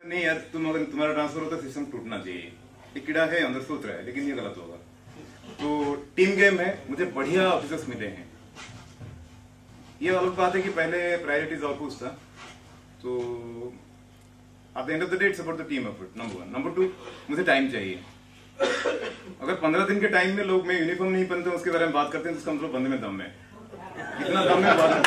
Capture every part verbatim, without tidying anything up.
नहीं यार, तुम अगर तुम्हारा ट्रांसफर होता है सिस्टम टूटना चाहिए। एक कीड़ा है अंदर सोच रहा है, लेकिन ये गलत होगा। तो टीम गेम है, मुझे बढ़िया ऑफिसर्स मिले हैं। ये अलग बात है कि पहले प्रायोरिटीज ऑफिस था, तो at the end of the day it's about the team effort, number one. Number two, मुझे टाइम चाहिए। अगर पंद्रह दिन के टाइम में लोग मैं यूनिफॉर्म नहीं पहनते उसके बारे में बात करते हैं तो उसका मतलब बंदे में दम है। इतना दम है बात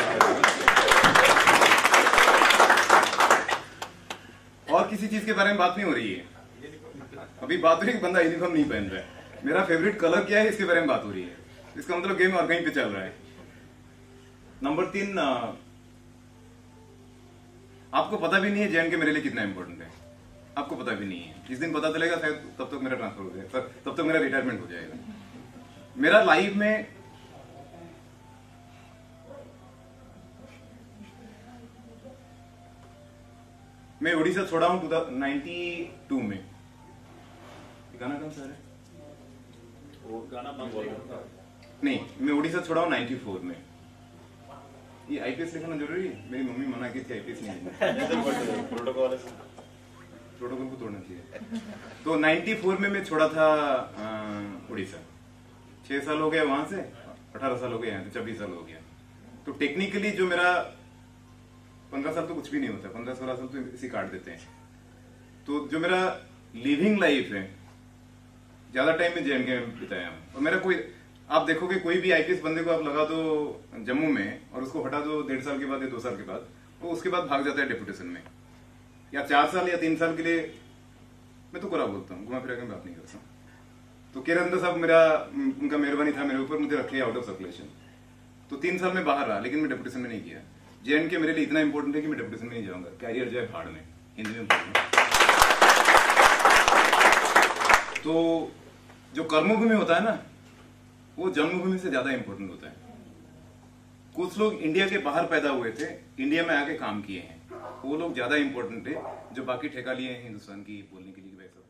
और किसी चीज के बारे में बात नहीं हो रही है। अभी बात हो रही है कि बंदा यूनिफॉर्म नहीं पहन रहा है, मेरा फेवरेट कलर क्या है इसके बारे में बात हो रही है। इसका मतलब गेम और कहीं पे चल रहा है। नंबर तीन, आपको पता भी नहीं है जैन के मेरे लिए कितना इंपॉर्टेंट है। आपको पता भी नहीं है, जिस दिन पता चलेगा शायद तब तक मेरा ट्रांसफर हो जाएगा, तब तक मेरा रिटायरमेंट हो जाएगा। मेरा लाइफ में मैं उड़ीसा छोड़ा हूं नाइन्टी टू में। गाना कौन सा है? वो गाना नहीं, मैं उड़ीसा छोड़ा हूं नाइन्टी फोर में। ये आईपीएस लिखना जरूरी है? मेरी मम्मी मना की थी आईपीएस नहीं लिखना। प्रोटोकॉल प्रोटोकॉल को तोड़ना चाहिए। तो नाइन्टी फोर में मैं छोड़ा था उड़ीसा। छह साल हो गया वहां से, अठारह साल हो गए यहाँ से, छब्बीस साल हो गया। तो टेक्निकली जो मेरा पंद्रह साल तो कुछ भी नहीं होता, पंद्रह सोलह साल तो इसी काट देते हैं। तो जो मेरा लिविंग लाइफ है, ज्यादा टाइम में जेएनके में बिताया हूँ। और मेरा कोई, आप देखोगे कोई भी आईपीएस बंदे को आप लगा दो जम्मू में और उसको हटा दो डेढ़ साल के बाद या दो साल के बाद, वो उसके बाद भाग जाता है डेपुटेशन में, या चार साल या तीन साल के लिए। मैं तो कुरा बोलता हूँ, घुमा फिरा के बात नहीं करता। तो केरंदर साहब मेरा, उनका मेहरबानी था मेरे ऊपर, मुझे रखे आउट ऑफ सर्कुलेशन। तो तीन साल में बाहर रहा, लेकिन मैं डेपुटेशन में नहीं किया। जेएनके मेरे लिए इतना इंपॉर्टेंट है कि मैं डेपुटेशन में नहीं जाऊंगा। कैरियर जाए भाड़ में, हिंदी में बोलूंगा। तो जो कर्मभूमि होता है ना, वो जन्मभूमि से ज्यादा इंपॉर्टेंट होता है। कुछ लोग इंडिया के बाहर पैदा हुए थे, इंडिया में आके काम किए हैं, वो लोग ज्यादा इंपॉर्टेंट है जो बाकी ठेका लिए हैं हिंदुस्तान की बोलने के लिए।